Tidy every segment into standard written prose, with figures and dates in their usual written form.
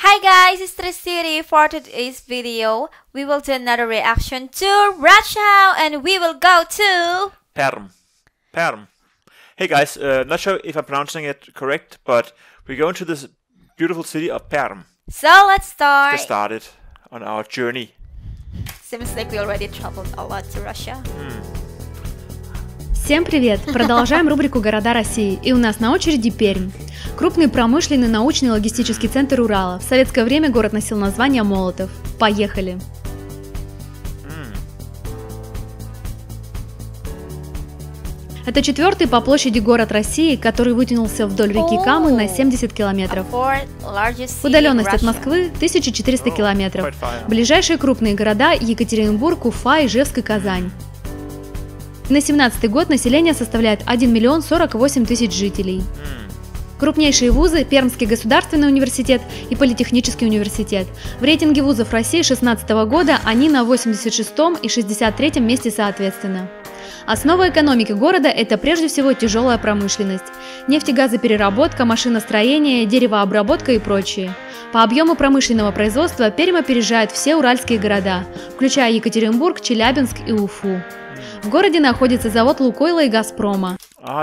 Hi guys, it's Tricity. For today's video, we will do another reaction to Russia and we will go to Perm. Perm. Hey guys, not sure if I'm pronouncing it correct, but we're going to this beautiful city of Perm. So let's start. Get started on our journey. Seems like we already traveled a lot to Russia. Всем привет! Продолжаем рубрику «Города России», и у нас на очереди Пермь. Крупный промышленный, научный и логистический центр Урала. В советское время город носил название Молотов. Поехали! Это четвертый по площади город России, который вытянулся вдоль реки Камы на 70 километров. Удаленность от Москвы 1400 километров. Ближайшие крупные города – Екатеринбург, Уфа, Ижевск и Казань. На 2017 год население составляет 1 миллион 48 тысяч жителей. Крупнейшие вузы – Пермский государственный университет и Политехнический университет. В рейтинге вузов России 2016 года они на 86-м и 63-м месте соответственно. Основа экономики города – это прежде всего тяжелая промышленность. Нефтегазопереработка, машиностроение, деревообработка и прочее. По объему промышленного производства Пермь опережает все уральские города, включая Екатеринбург, Челябинск и Уфу. В городе находится завод Лукойла и Газпрома.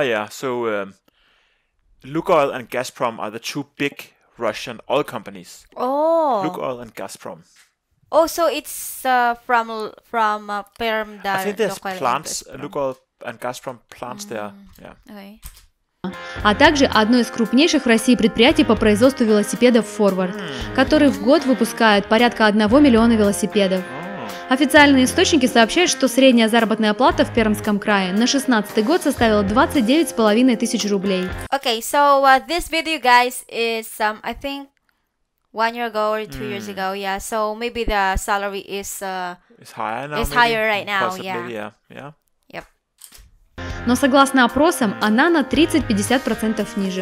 Lukoil and Gazprom are the two big Russian oil companies. Oh. Lukoil and Gazprom. Oh, so it's from Perm. I think there's plants, Lukoil and Gazprom plants there. Yeah. Okay. А также одно из крупнейших в России предприятий по производству велосипедов Forward, который в год выпускает порядка 1 миллиона велосипедов. Официальные источники сообщают, что средняя заработная плата в Пермском крае на 2016 год составила 29,5 тысяч рублей. Okay, so this video, guys, is I think 1 year ago or 2 years ago. Yeah, so maybe the salary is higher now. Is higher right now. Possibly, Yeah. Yeah. Yep. Но согласно опросам, она на 30-50% ниже.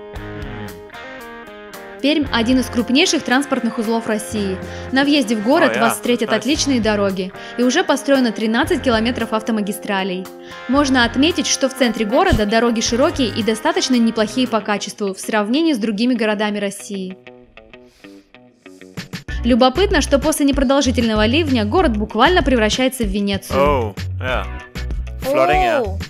Пермь – один из крупнейших транспортных узлов России. На въезде в город вас встретят отличные дороги, и уже построено 13 километров автомагистралей. Можно отметить, что в центре города дороги широкие и достаточно неплохие по качеству в сравнении с другими городами России. Любопытно, что после непродолжительного ливня город буквально превращается в Венецию. Oh, yeah. Flooding, yeah.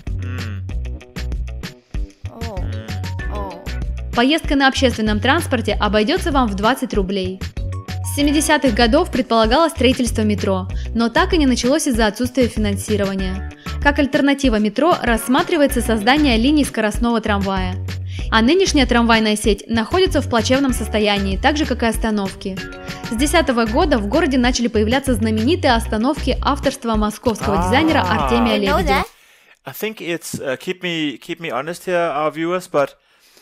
Поездка на общественном транспорте обойдется вам в 20 рублей. С 70-х годов предполагалось строительство метро, но так и не началось из-за отсутствия финансирования. Как альтернатива метро рассматривается создание линий скоростного трамвая. А нынешняя трамвайная сеть находится в плачевном состоянии, так же как и остановки. С 2010 года в городе начали появляться знаменитые остановки авторства московского дизайнера Артемия Лебедева. I think it's keep me honest here, our viewers, but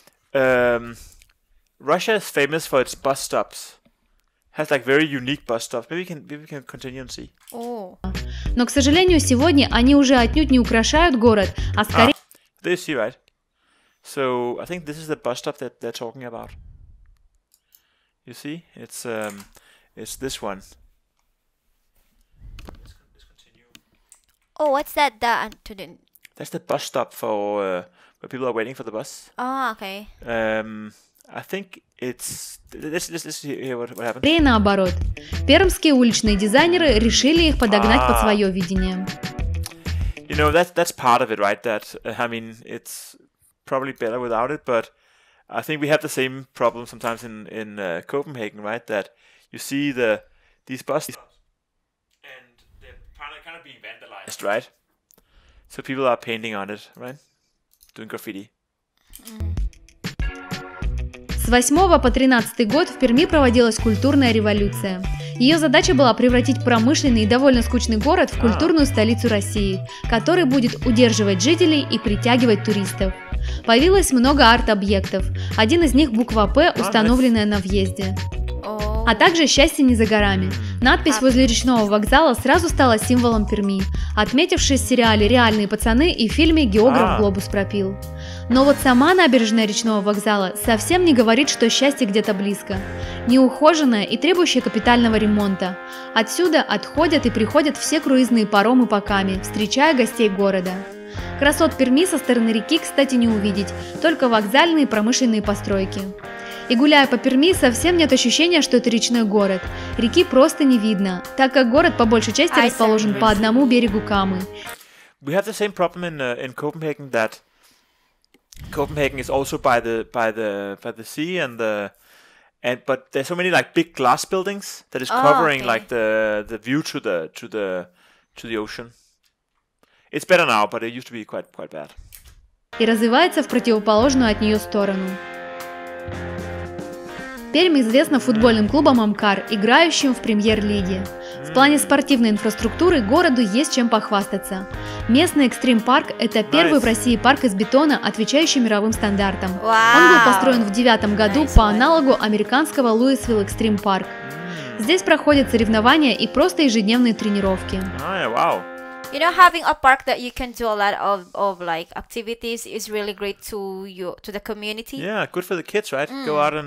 Russia is famous for its bus stops. Has like very unique bus stops. Maybe we can continue and see. Но, к сожалению, сегодня они уже отнюдь не украшают город, а скорее... There you see, right? So I think this is the bus stop that they're talking about. You see, it's this one. Let's continue. Oh, what's that? That's the bus stop for where people are waiting for the bus. Oh, okay. I think it's let's hear what happened. Скорее наоборот. Пермские уличные дизайнеры решили их подогнать под свое видение. You know, that's part of it, right? That I mean, it's probably better without it, but I think we have the same problem sometimes in Copenhagen, right? That you see these buses and they're kind of being vandalized, right? So people are painting on it, right? Doing graffiti. С 8 по 13 год в Перми проводилась культурная революция. Ее задача была превратить промышленный и довольно скучный город в культурную столицу России, который будет удерживать жителей и притягивать туристов. Появилось много арт-объектов, один из них буква «П», установленная на въезде. А также «Счастье не за горами». Надпись возле речного вокзала сразу стала символом Перми, отметившись в сериале «Реальные пацаны» и в фильме «Географ глобус пропил». Но вот сама набережная речного вокзала совсем не говорит, что счастье где-то близко. Неухоженная и требующая капитального ремонта. Отсюда отходят и приходят все круизные паромы по Каме, встречая гостей города. Красот Перми со стороны реки, кстати, не увидеть, только вокзальные и промышленные постройки. И гуляя по Перми, совсем нет ощущения, что это речной город. Реки просто не видно, так как город по большей части расположен по одному берегу Камы. We have the same problem in Copenhagen, that Copenhagen is also by the sea, but there's so many like big glass buildings that is covering like the view to the ocean. It's better now, but it used to be quite bad. И развивается в противоположную от нее сторону. Пермь известна футбольным клубом «Амкар», играющим в премьер-лиге. В плане спортивной инфраструктуры городу есть чем похвастаться. Местный экстрим-парк – это первый в России парк из бетона, отвечающий мировым стандартам. Он был построен в 2009 году по аналогу американского Луисвилл Экстрим Парк. Здесь проходят соревнования и просто ежедневные тренировки. You know, having a park that you can do a lot of like activities is really great to the community. Yeah, good for the kids, right? Go out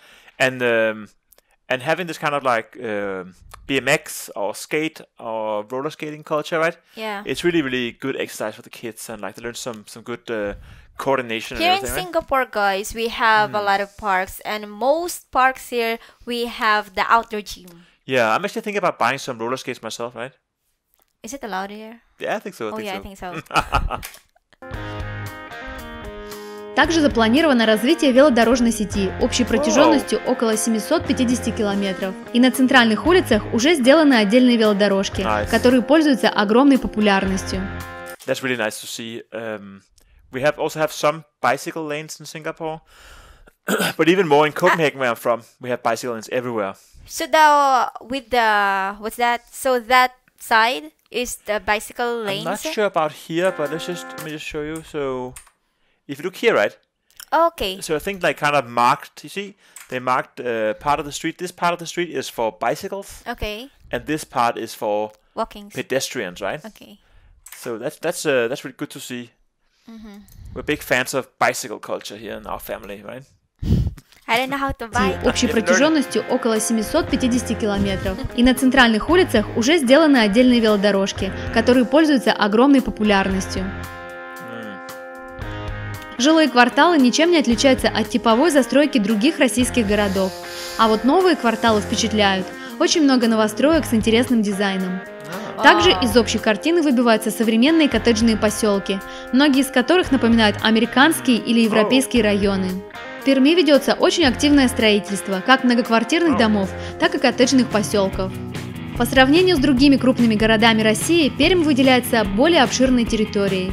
and having this kind of like BMX or skate or roller skating culture, right? Yeah, it's really good exercise for the kids, and like they learn some good coordination. Here and in Singapore, guys, we have a lot of parks, and most parks here we have the outdoor gym. Yeah, I'm actually thinking about buying some roller skates myself, right? Is it allowed here? Yeah, I think so. I think so. Также запланировано развитие велодорожной сети общей протяженностью около 750 километров. И на центральных улицах уже сделаны отдельные велодорожки, которые пользуются огромной популярностью. That's really nice to see. We also have some bicycle lanes in Singapore, but even more in Copenhagen, where I'm from, we have bicycle lanes everywhere. So what's that? So that side is the bicycle lanes? I'm not sure about here, but let me just show you. So if you look here, right? Okay. So I think like kind of marked, you see, they marked part of the street. This part of the street is for bicycles. Okay. And this part is for walking pedestrians, right? Okay. So that's really good to see. We're big fans of bicycle culture here in our family, right? I don't know how to buy. Общей протяженностью около 750 километров. И на центральных улицах уже сделаны отдельные велодорожки, которые пользуются огромной популярностью. Жилые кварталы ничем не отличаются от типовой застройки других российских городов. А вот новые кварталы впечатляют. Очень много новостроек с интересным дизайном. Также из общей картины выбиваются современные коттеджные поселки, многие из которых напоминают американские или европейские районы. В Перми ведется очень активное строительство как многоквартирных домов, так и коттеджных поселков. По сравнению с другими крупными городами России, Пермь выделяется более обширной территорией.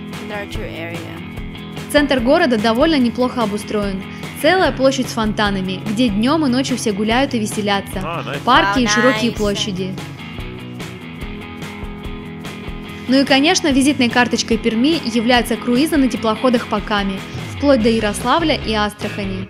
Центр города довольно неплохо обустроен. Целая площадь с фонтанами, где днем и ночью все гуляют и веселятся. Парки и широкие площади. Ну и, конечно, визитной карточкой Перми являются круизы на теплоходах по Каме, вплоть до Ярославля и Астрахани.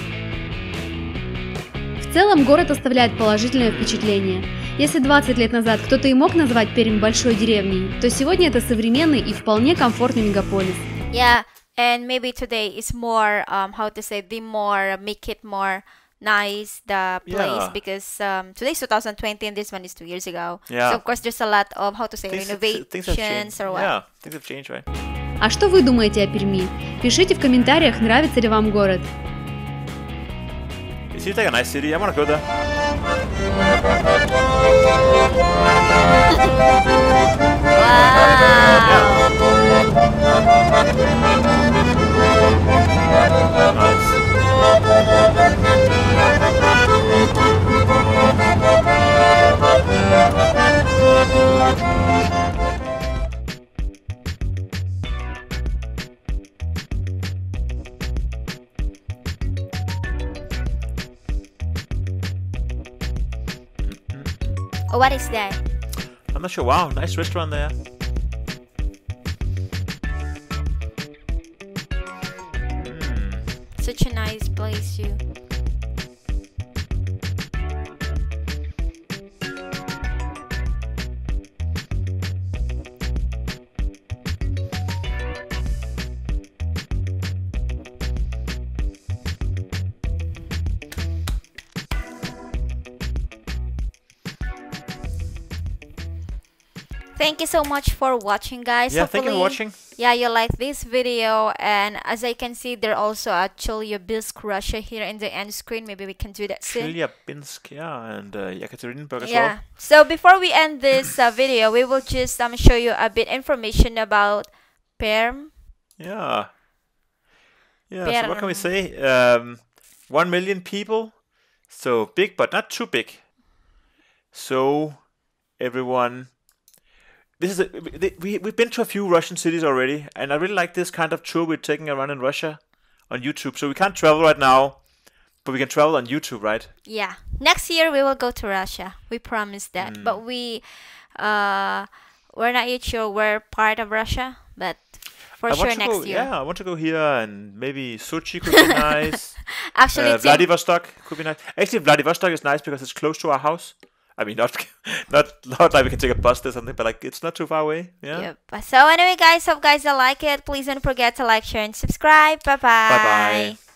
В целом город оставляет положительное впечатление. Если 20 лет назад кто-то и мог назвать Пермь большой деревней, то сегодня это современный и вполне комфортный мегаполис. Yeah, and maybe today is more, they more make it more nice, the place, because today's 2020 and this one is 2 years ago. So of course there's a lot of renovations or what. Yeah, things have changed, right? А что вы думаете о Перми? Пишите в комментариях, нравится ли вам город. It seems like a nice city. I want to go there. Oh, what is that? I'm not sure. Wow, nice restaurant there. Such a nice place, too. Thank you so much for watching, guys. Yeah, thank you for watching. Yeah, you like this video, and as I can see, there also a Chelyabinsk, Russia here in the end screen. Maybe we can do that soon. Chelyabinsk, yeah, and Yekaterinburg as well. So before we end this video, we will just show you a bit information about Perm. Yeah. Yeah. So what can we say? 1 million people, so big but not too big. So everyone. We've been to a few Russian cities already, and I really like this kind of tour we're taking around in Russia on YouTube. So we can't travel right now, but we can travel on YouTube, right? Yeah. Next year we will go to Russia. We promise that. But we're not yet sure where part of Russia, but for sure next year. Yeah, I want to go here, and maybe Sochi could be nice. Actually, Vladivostok could be nice. Actually, Vladivostok is nice because it's close to our house. I mean, not like we can take a bus or something, but like it's not too far away. Yeah. Yep. So anyway, guys, hope guys like it. Please don't forget to like, share, and subscribe. Bye bye. Bye bye.